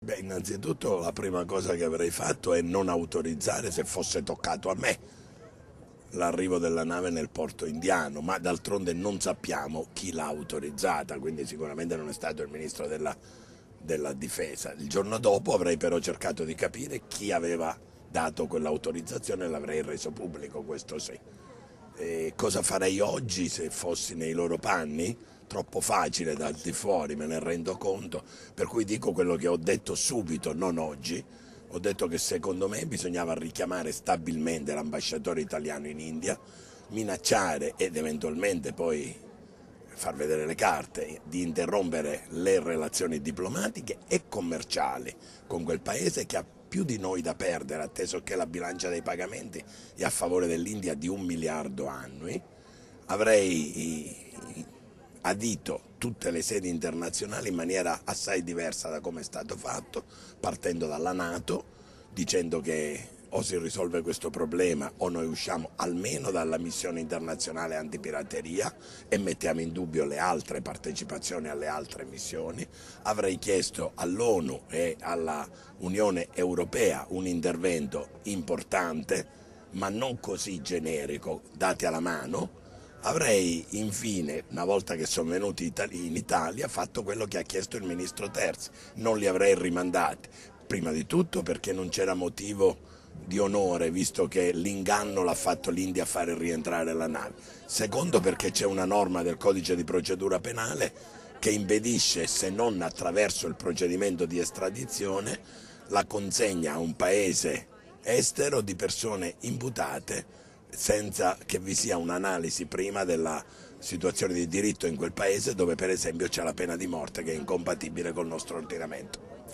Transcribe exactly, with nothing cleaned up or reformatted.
Beh, innanzitutto la prima cosa che avrei fatto è non autorizzare, se fosse toccato a me, l'arrivo della nave nel porto indiano, ma d'altronde non sappiamo chi l'ha autorizzata, quindi sicuramente non è stato il ministro della, della difesa. Il giorno dopo avrei però cercato di capire chi aveva dato quell'autorizzazione e l'avrei reso pubblico, questo sì. E cosa farei oggi se fossi nei loro panni? Troppo facile da al di fuori, me ne rendo conto, per cui dico quello che ho detto subito, non oggi. Ho detto che secondo me bisognava richiamare stabilmente l'ambasciatore italiano in India, minacciare ed eventualmente poi far vedere le carte di interrompere le relazioni diplomatiche e commerciali con quel paese che ha più di noi da perdere, atteso che la bilancia dei pagamenti è a favore dell'India di un miliardo annui. Avrei adito tutte le sedi internazionali in maniera assai diversa da come è stato fatto, partendo dalla Nato, dicendo che o si risolve questo problema o noi usciamo almeno dalla missione internazionale antipirateria e mettiamo in dubbio le altre partecipazioni alle altre missioni. Avrei chiesto all'ONU e alla Unione Europea un intervento importante, ma non così generico, dati alla mano. Avrei infine, una volta che sono venuti in Italia, fatto quello che ha chiesto il ministro Terzi, non li avrei rimandati, prima di tutto perché non c'era motivo di onore, visto che l'inganno l'ha fatto l'India a fare rientrare la nave, secondo perché c'è una norma del codice di procedura penale che impedisce, se non attraverso il procedimento di estradizione, la consegna a un paese estero di persone imputate senza che vi sia un'analisi prima della situazione di diritto in quel paese, dove per esempio c'è la pena di morte che è incompatibile col nostro ordinamento.